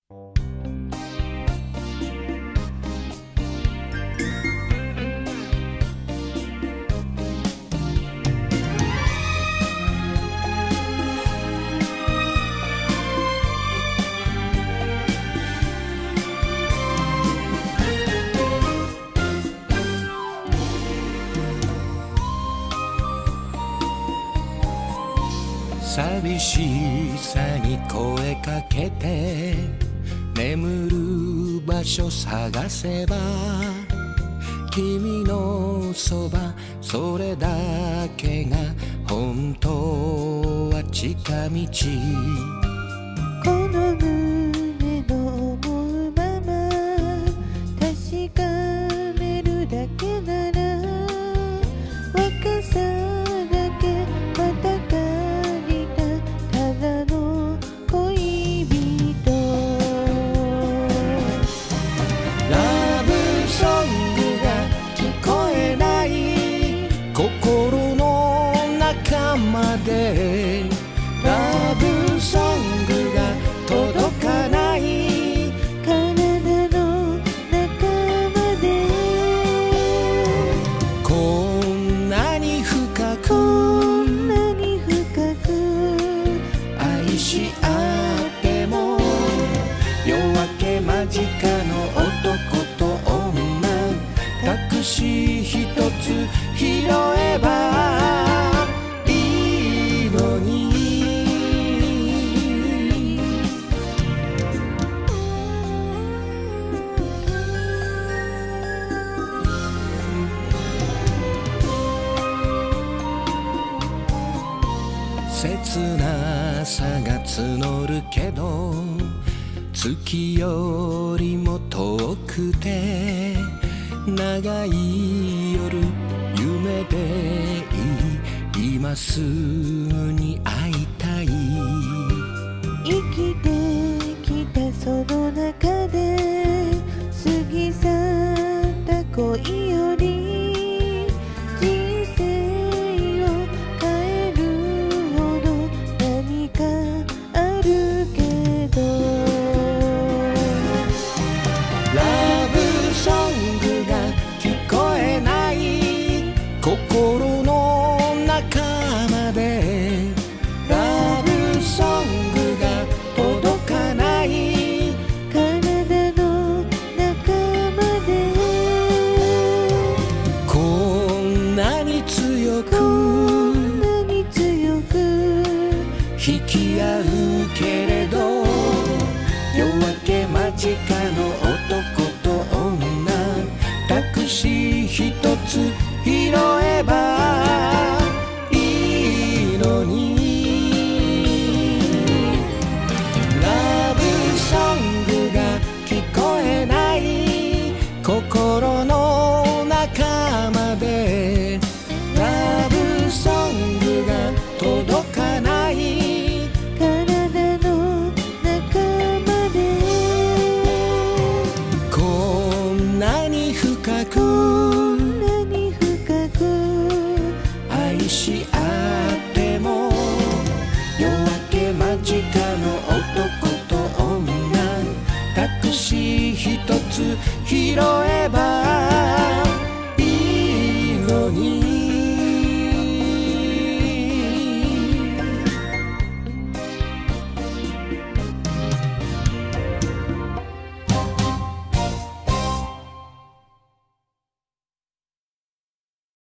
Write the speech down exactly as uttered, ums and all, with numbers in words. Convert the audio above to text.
寂しさに声かけて眠る場所探せば君のそばそれだけが本当は近道この胸の思うまま確かめるだけなら若さだけまた心の中までラブソングが届かない体の中までこんなに深くこんなに深く愛し合っても夜明け間近の男と女タクシーひとつ拾えばいいのに切なさが募るけど月よりも遠くて長い夜夢でいい今すぐに会いたい生きてきたその中で過ぎ去った恋より人生を変えるほど何かあるけどラブソングが聞こえない心の中までラブソングが届かない体の中までこんなに強くこんなに強く引き合うけれど夜明け間近の男と女タクシーひとつ拾えばいいのにラブソングが聞こえない心の中までラブソングが届かない体の中までこんなに深くこんなに深く愛し合っても夜明け間近の男と女タクシーひとつ拾えば